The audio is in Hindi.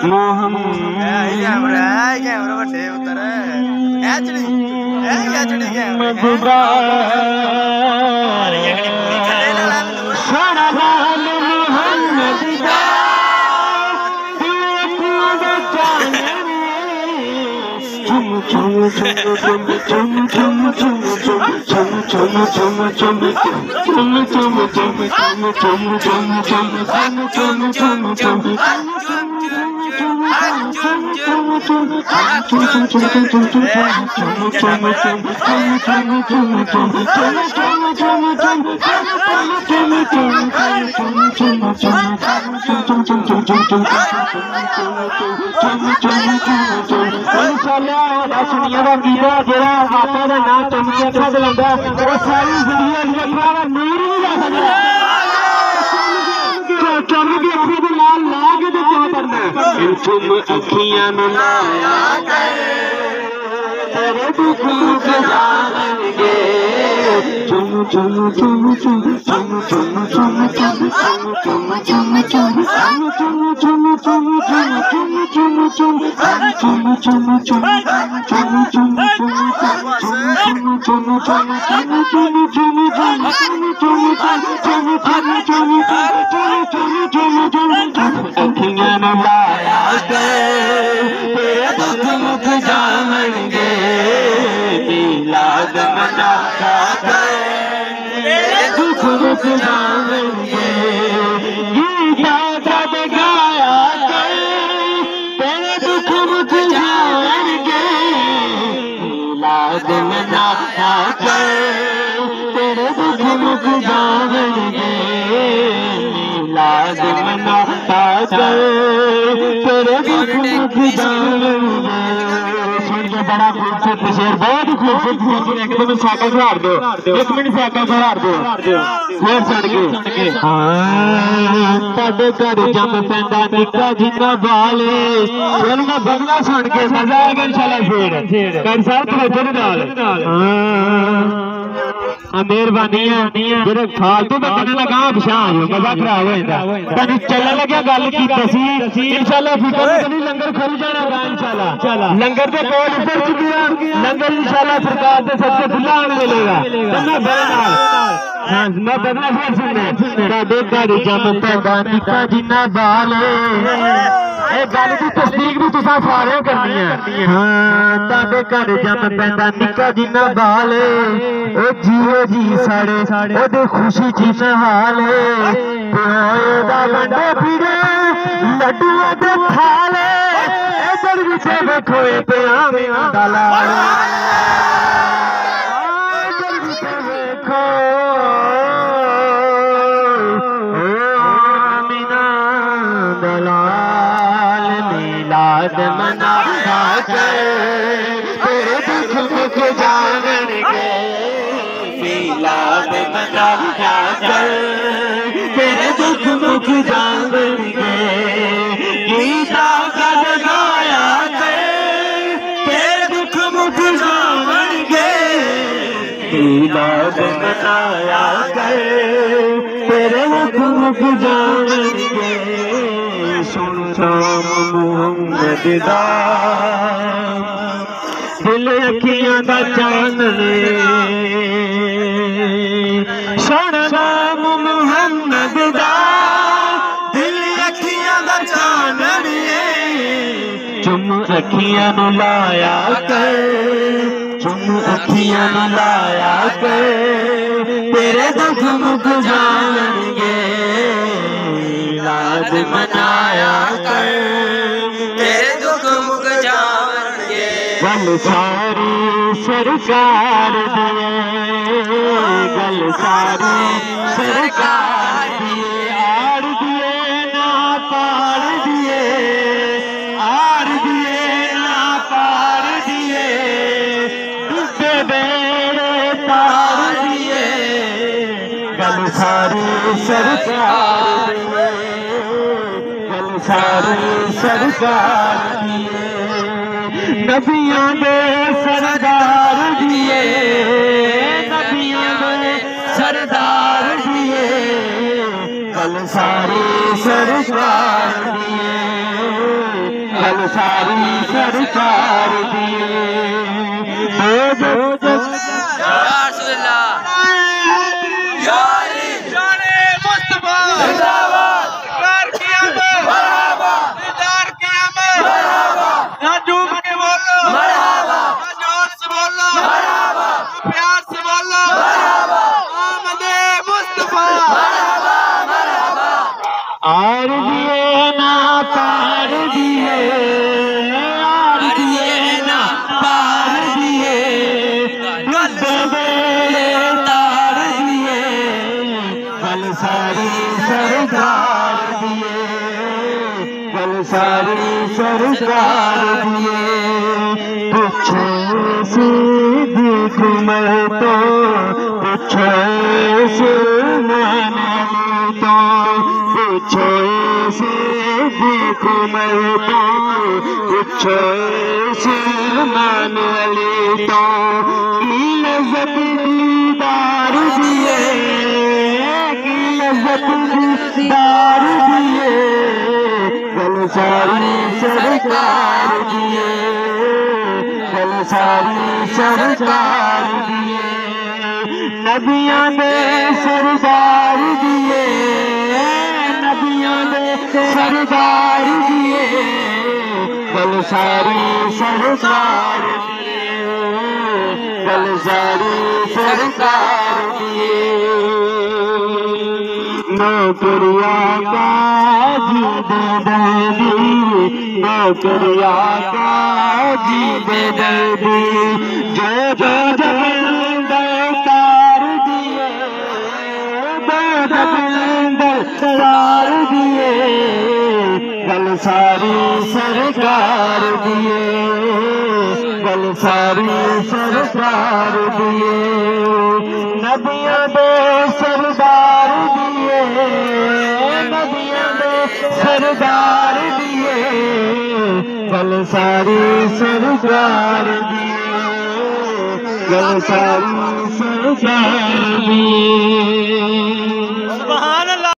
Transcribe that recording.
बड़ा खूबसूरत शेर, बहुत ही खूबसूरत। एक मिनट साइकिल सुधार दो, एक मिनट साइकिल सुधार दो फिर सुन के। हाँ ताडे घर जम पैंदा निक्का जिन्ना बाले उन्होंने बगला सुन के मजा आएगा इंशाल्लाह। फिर कर साहब तवज्जो नाल मेहरबानी है जेरे फालतू बंदे लगा पिछा मजा खराब हो जाता। तेन चलने लगे गल की इंशाल्लाह फिकर नहीं, लंगर खुल जाना इंशाल्लाह। लंगर के कोल इधर चुकिया लंगर इंशाल्लाह सरकार के सबसे खुला आने मिलेगा। मैं बदला फिर सुनने ताडे घर जम पैंदा निक्का जिन्ना बाल गल की तस्दीक भी तुसा सारे करनी है। हाँ ताडे घर जम पैंदा निक्का जिन्ना बाल जियो जी साढ़े ओदे खुशी जी हाल बंडे फिरे लड्डू दे थाले इधर विचे बैठो दलाल मिलाद मना तेरे दुख मुख जानन गे मिलाद मना तेरे दुख मुख जानन गे गीता कद गाया तेरे दुख मुख जानन गे मिलाद मनाया तेरे दुख मुख जानन गे सुन शाम मोहम्मद दा दिल अखियां दा चानने सुन नाम मोहम्मद दा दिल अखियां दा चानने चुम अखियां नु लाया कर चुम अखियां नु लाया कर तेरे दुख मुख जाननगे मिलाद मनाया कर तेरे दुख मुख जाननगे गल सारी सरकार दिए गल सारी सरकार दिए आड़ दिए ना पार दिए आड़ दिए ना पार दिए डूबे बेड़े तार दिए गल सारी सरकार दिए गल सारी सरकार दिए नबियां दे सरदार दिए नबियां दे सरदार दिए गल सारी सरकार दिए सारी सरकार दिए आर दिए ना पार दिए, आर दिए ना पार दिए, तार दिए, कल सारी सरकार दिए, कल सारी सरकार दिए। पूछो सिद्दीक़ उमर तो, पूछो सुलेमान तो, पूछो सिद्दीक़ उमर तो, पूछो सुलेमान तो, की लज़्ज़त दीदार दिए, की लज़्ज़त दीदार दिए, कल सारी सरकार दिए, कल सारी सरकार दिए। नबियां दे सरदार दिए, नबियां दे सरदार दिए, कल सारी सरकार दिए, कल सारी सरकार दिए। नौकरिया काजी दे दी, नौकरिया काजी दे दी, जो तार दिए, तार दिए, कल सारी सरकार दिए, कल सारी सरकार दिए। नबियां दे सरदार दिए, नबियां दे सरदार दिए, कल सारी सरकार दिए, कल सारी सरकार दिए।